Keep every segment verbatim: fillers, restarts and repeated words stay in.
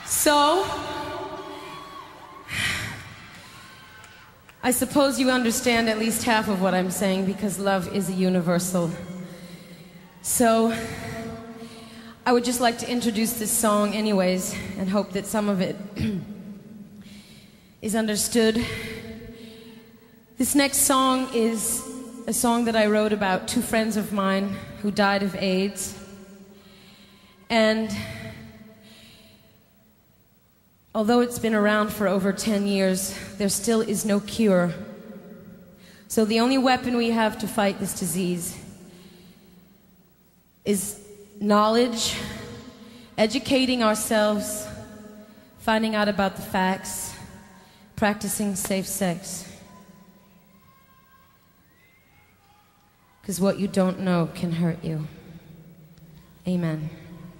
So, I suppose you understand at least half of what I'm saying because love is a universal. So, I would just like to introduce this song anyways and hope that some of it is understood. This next song is a song that I wrote about two friends of mine who died of AIDS. And although it's been around for over ten years, there still is no cure. So the only weapon we have to fight this disease is knowledge, educating ourselves, finding out about the facts, practicing safe sex. Because what you don't know can hurt you. Amen.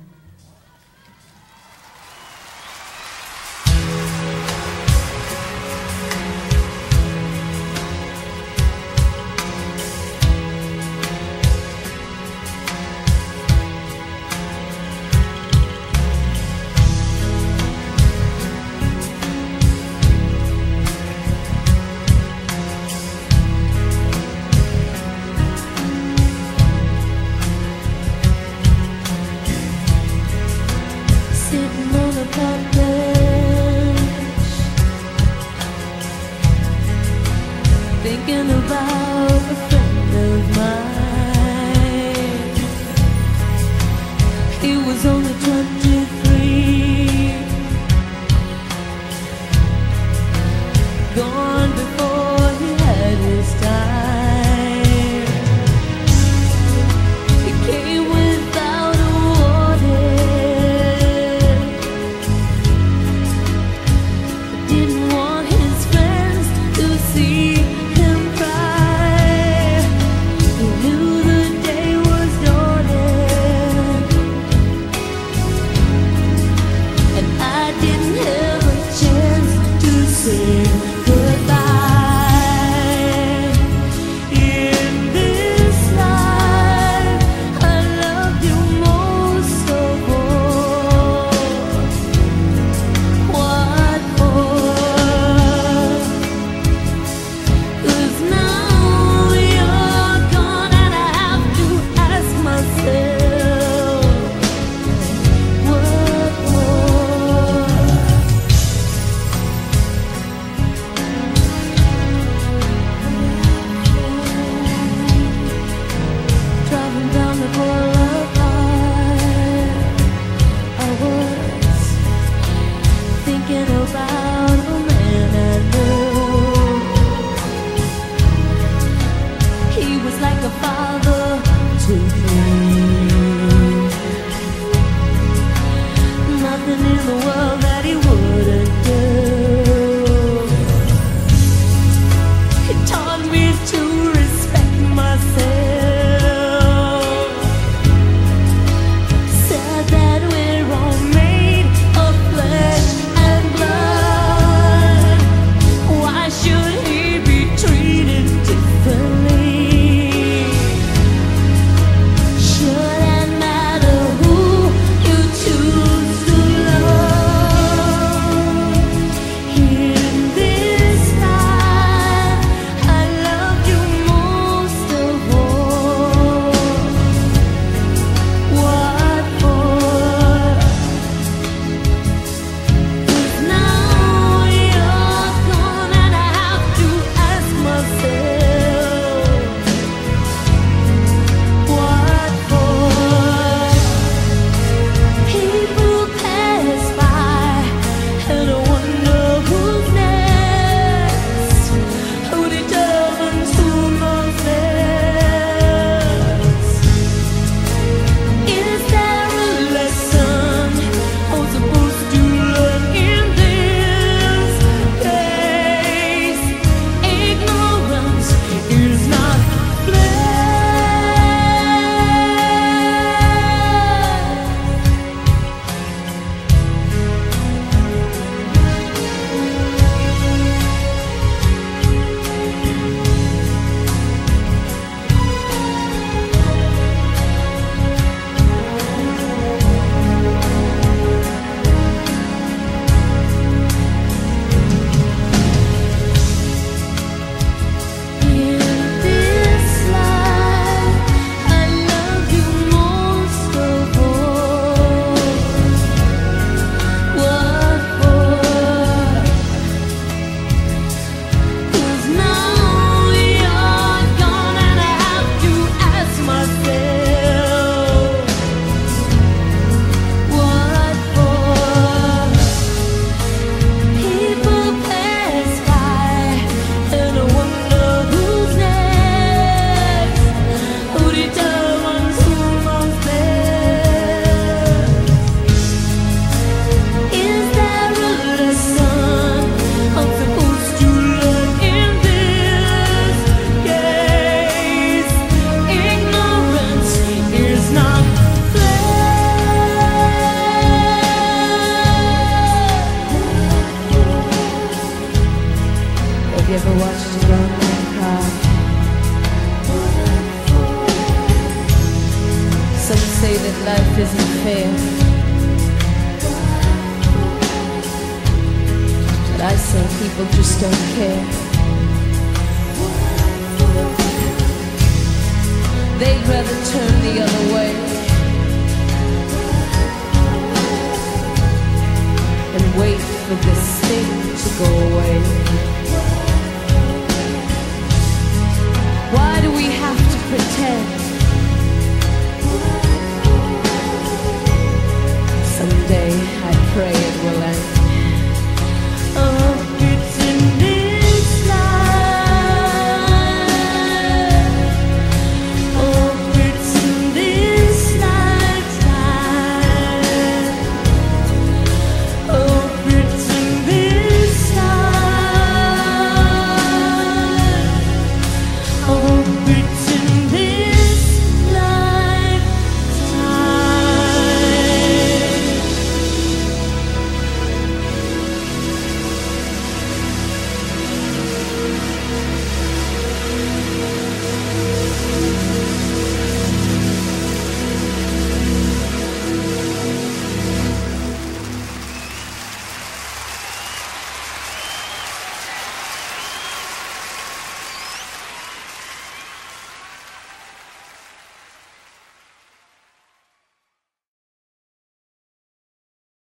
Thinking about a friend of mine. He was only twenty-three, gone before he had his time. He came without a warning. He didn't want his friends to see. say that life isn't fair, but I say people just don't care. They'd rather turn the other way and wait for this thing to go away. Why do we have to pretend? Someday I pray it will end. Oh, it's in this life. Oh, it's in this lifetime. Oh, it's in this life. Oh, it's